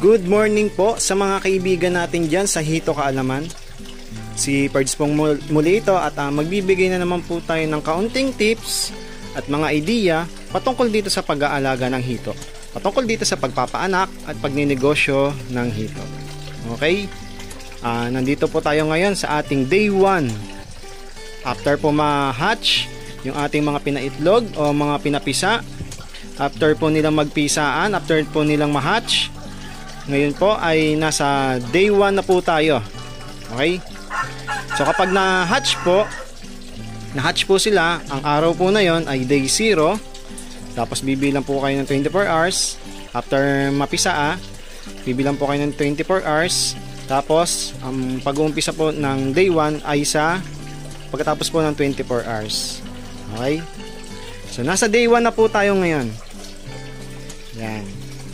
Good morning po sa mga kaibigan natin dyan sa Hito Kaalaman. Si Pards pong muli ito at magbibigay na naman po tayo ng kaunting tips at mga idea patungkol dito sa pag-aalaga ng hito. Patungkol dito sa pagpapaanak at pagninegosyo ng hito. Okay? Nandito po tayo ngayon sa ating day 1. After po ma-hatch yung ating mga pinaitlog o mga pinapisa, after po nilang magpisaan, after po nilang ma-hatch, ngayon po ay nasa day 1 na po tayo. Okay? So kapag na-hatch po sila, ang araw po na yon ay day 0. Tapos bibilang po kayo ng 24 hours. After mapisa, bibilang po kayo ng 24 hours. Tapos ang pag-uumpisa po ng day 1 ay sa pagkatapos po ng 24 hours. Okay? So nasa day 1 na po tayo ngayon. Yan.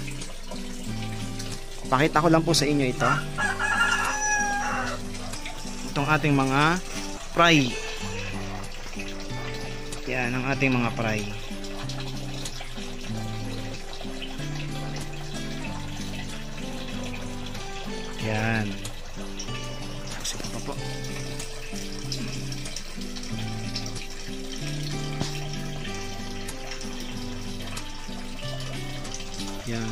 Pakita ko lang po sa inyo ito. Itong ating mga fry. Yan ang ating mga fry. Yan. Sige pa po. Yan.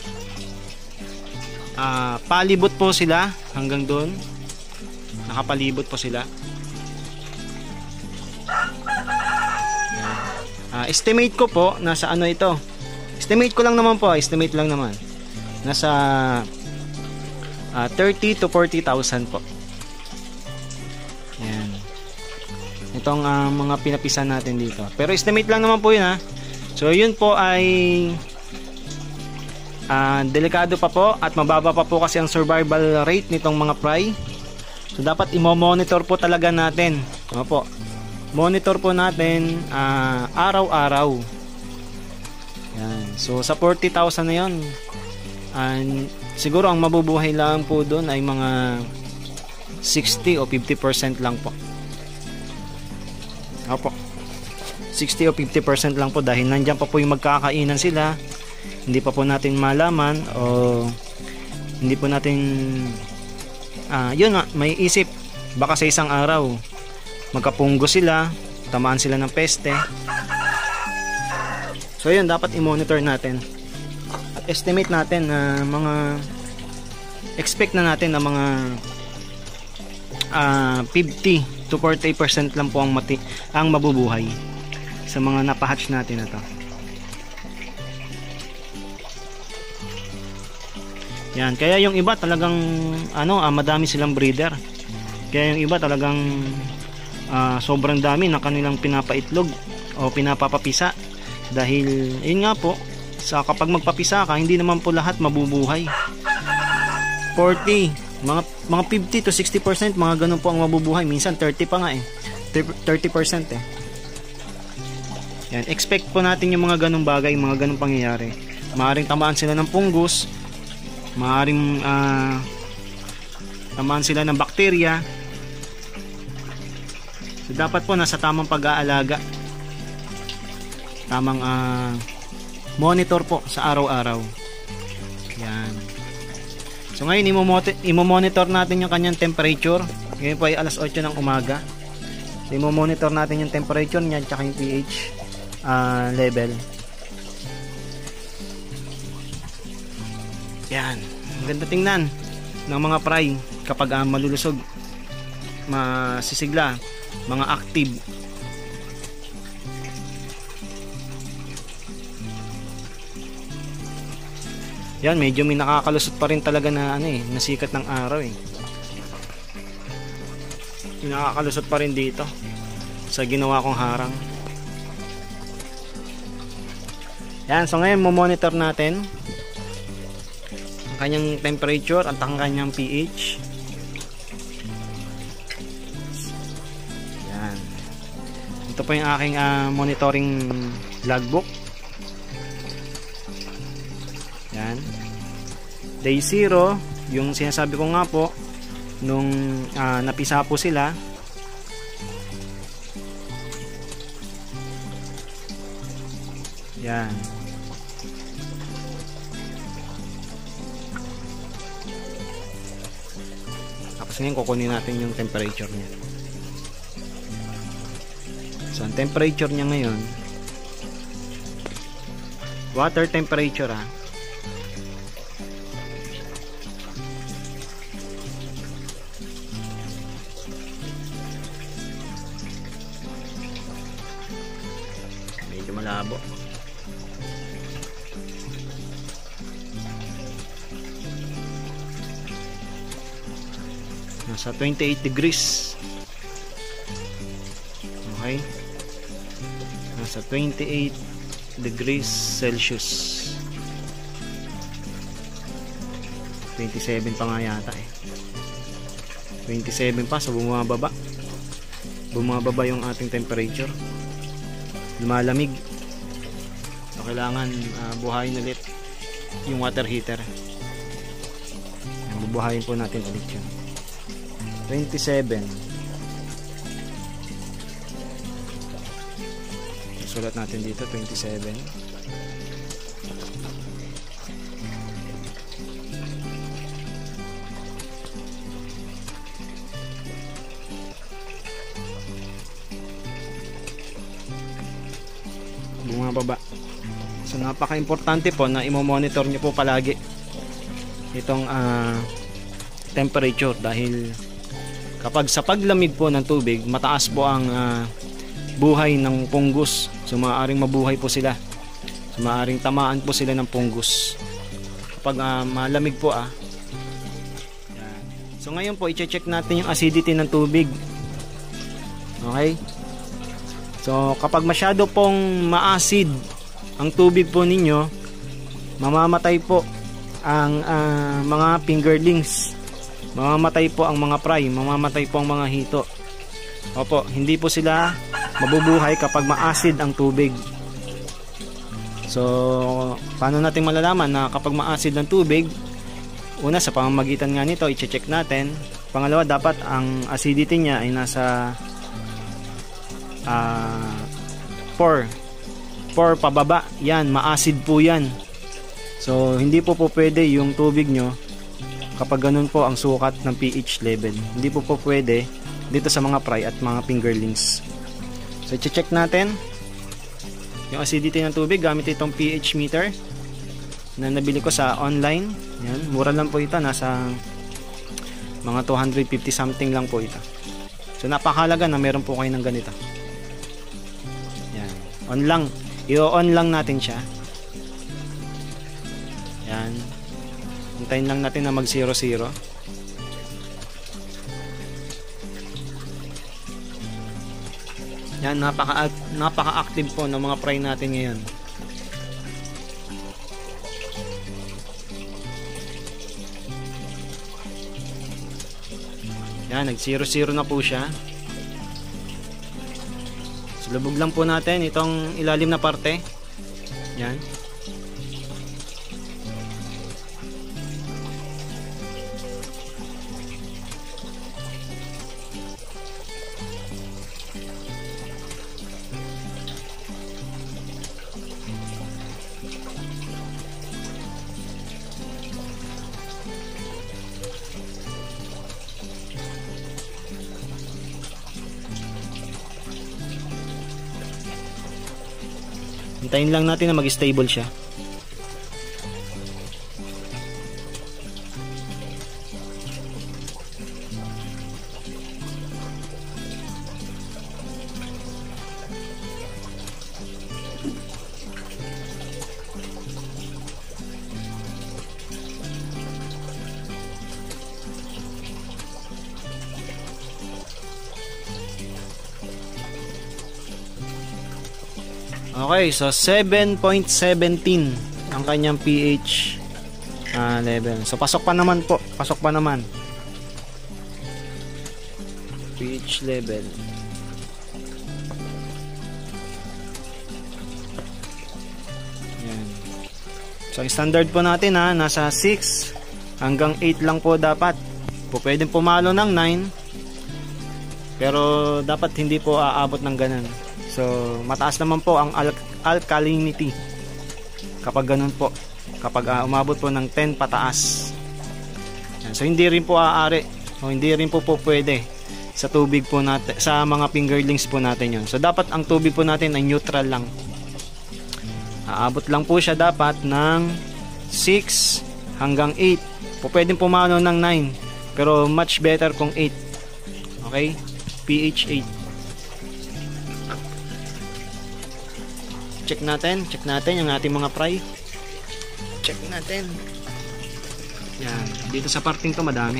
Palibot po sila hanggang doon. Nakapalibot po sila. Estimate ko po nasa ano ito. Estimate ko lang naman po, estimate lang naman. Nasa 30 to 40,000 po. Yan. Itong mga pinapisan natin dito. Pero estimate lang naman po 'yun ha. So 'yun po ay delikado pa po at mababa pa po kasi ang survival rate nitong mga fry. So dapat i-monitor po talaga natin. Ano po? Monitor po natin araw-araw. Yan. So sa 40,000 na 'yon, siguro ang mabubuhay lang po doon ay mga 60 o 50% lang po. Opo. 60 o 50% lang po dahil nandiyan pa po yung magkakainan sila. Hindi pa po natin malaman o hindi po natin yun nga, may isip baka sa isang araw magkapunggo sila, tamaan sila ng peste. So yun, dapat i-monitor natin at estimate natin na expect na natin na mga 50 to 40% lang po ang mabubuhay sa mga napahatch natin na to. Yan, kaya yung iba talagang madami silang breeder. Kaya yung iba talagang sobrang dami ng kanilang pinapaitlog o pinapapapisa dahil yun nga po, kapag magpapisa ka, hindi naman po lahat mabubuhay. 40, mga 50 to 60%, mga ganun po ang mabubuhay. Minsan 30 pa nga 30% Yan, expect po natin yung mga ganung bagay, mga ganung pangyayari. Maaring tamaan sila ng fungus, maaring tamaan sila ng bakterya. So dapat po nasa tamang pag-aalaga, tamang monitor po sa araw-araw. Yan. So ngayon imo-monitor natin yung kanyang temperature. Ngayon po ay alas 8 ng umaga. So imo-monitor natin yung temperature niya at yung pH level. Yan, maganda tingnan ng mga fry kapag malulusog, masisigla, mga active. Yan, medyo may nakakalusot pa rin talaga na nasikat ng araw nakakalusot pa rin dito sa ginawa kong harang. Yan, so ngayon mo-monitor natin kanyang temperature at ang kanyang pH. Yan. Ito po yung aking monitoring logbook. Yan. Day 0, yung sinasabi ko nga po nung napisa po sila. Yan. Tapos ngayon kukunin natin yung temperature niya. So ang temperature niya ngayon, water temperature medyo malabo. Nasa 28 degrees. Okay. Nasa 28 degrees Celsius. 27 pa nga yata 27 pa, so bumababa yung ating temperature, lumalamig. So kailangan buhayin ulit yung water heater. Bubuhayin po natin ulit yun. 27. Sulat natin dito 27. Bumababa. So napaka-importante po na i-monitor niyo po palagi itong temperature, dahil kapag sa paglamig po ng tubig, mataas po ang buhay ng fungus. So maaaring mabuhay po sila. So maaaring tamaan po sila ng fungus kapag malamig po Yan. So ngayon po i-check natin yung acidity ng tubig. Okay? So kapag masyado pong ma-acid ang tubig po ninyo, mamamatay po ang mga fingerlings. Mamamatay po ang mga fry, mamamatay po ang mga hito. Opo, hindi po sila mabubuhay kapag ma-acid ang tubig. So, paano natin malalaman na kapag ma-acid ang tubig? Una, sa pamamagitan nga nito, i-check natin. Pangalawa, dapat ang acidity niya ay nasa 4 pababa. Yan, ma-acid po yan. So, hindi po pwede yung tubig nyo kapag ganun po ang sukat ng pH level. Hindi po pwede dito sa mga fry at mga fingerlings. So, i-check natin yung acidity ng tubig gamit itong pH meter na nabili ko sa online. Yan, mura lang po ito. Nasa mga 250 something lang po ito. So, napakahalaga na meron po kayo ng ganito. Yan. On lang. I-on lang natin siya. Yan. Hintayin lang natin na mag 0-0. Yan, napaka-active po ng mga fry natin ngayon. Yan, nag 0-0 na po siya. Sulubog lang po natin itong ilalim na parte. Yan. Hintayin lang natin na mag-stable siya. Okay, so 7.17 ang kanyang pH level. So pasok pa naman po, pasok pa naman. pH level. Yan. So ang standard po natin nasa 6 hanggang 8 lang po dapat. Po pwedeng pumalo ng 9. Pero dapat hindi po aabot ng ganun. So, mataas naman po ang alkalinity kapag ganun po. Kapag umabot po ng 10 pataas. So, hindi rin po aaari o hindi rin po pwede sa tubig po natin, sa mga fingerlings po natin yon. So dapat ang tubig po natin ay neutral lang. Aabot lang po siya dapat ng 6 hanggang 8. Po pwedeng pumano ng 9, pero much better kung 8. Okay? pH 8. Check natin yung ating mga fry. Check natin. Yan, dito sa parting to madami.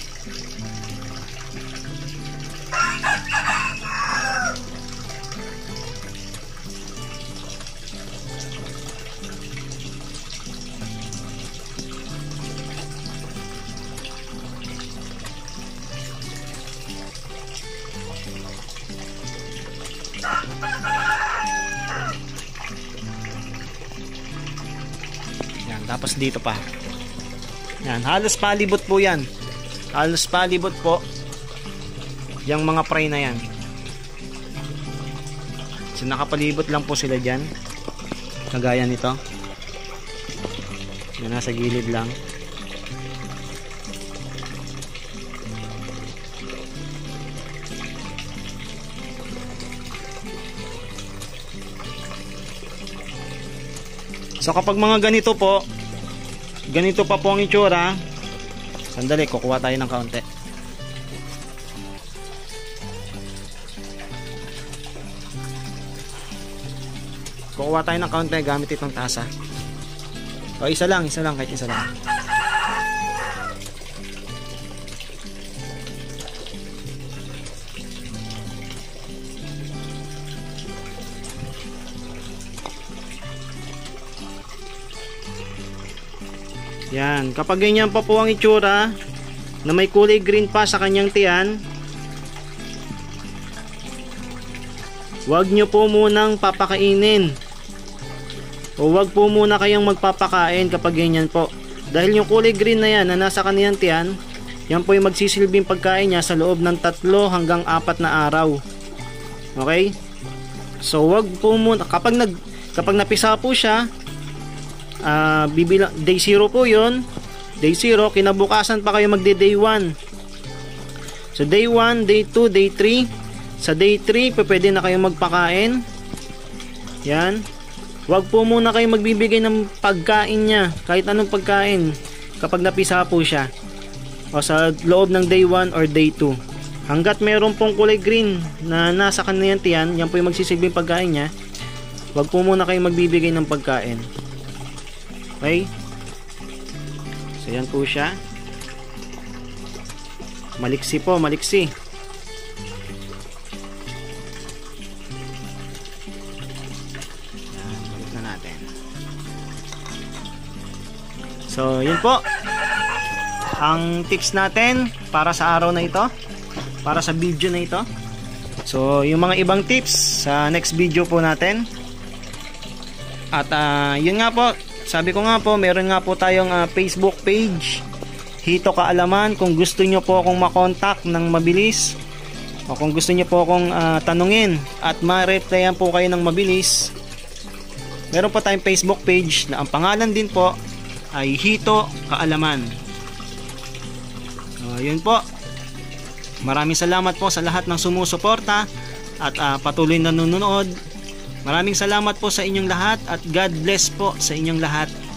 Yan, tapos dito pa. Yan, halos palibot po yan. Halos palibot po yung mga fry na yan. So nakapalibot lang po sila dyan. Kagaya nito. Yan, nasa gilid lang. So kapag mga ganito po, ganito pa po ang itsura. Sandali, kukuha tayo ng kaunti. Kukuha tayo ng kaunti gamit itong tasa. O isa lang, kahit isa lang. Yan, kapag ganyan pa po ang itsura na may kulay green pa sa kanyang tiyan, huwag nyo po munang papakainin o huwag po muna kayong magpapakain kapag ganyan po, dahil yung kulay green na yan na nasa kanyang tiyan, yan po yung magsisilbing pagkain niya sa loob ng 3 hanggang 4 na araw. Okay? So huwag po muna, kapag napisa po siya, bibilang day 0 po yun. Day 0, kinabukasan pa kayo magde day 1. So day 1, day 2, day 3. Sa day 3 pwede na kayo magpakain. Yan. Huwag po muna kayo magbibigay ng pagkain niya, kahit anong pagkain, kapag napisa po siya, o sa loob ng day 1 or day 2. Hanggat meron pong kulay green na nasa kanyang tiyan, yan po yung magsisilbing pagkain niya. Huwag po muna kayo magbibigay ng pagkain. Okay? So yan po siya. Maliksi po, maliksi. Yan, balik na natin. So yun po ang tips natin para sa araw na ito, para sa video na ito. So yung mga ibang tips sa next video po natin. At yun nga po, sabi ko nga po, meron nga po tayong Facebook page, Hito Kaalaman. Kung gusto nyo po akong makontak ng mabilis, o kung gusto nyo po akong tanungin at ma-replyan po kayo ng mabilis, meron po tayong Facebook page na ang pangalan din po ay Hito Kaalaman. Yun po. Maraming salamat po sa lahat ng sumusuporta at patuloy na nanonood. Maraming salamat po sa inyong lahat at God bless po sa inyong lahat.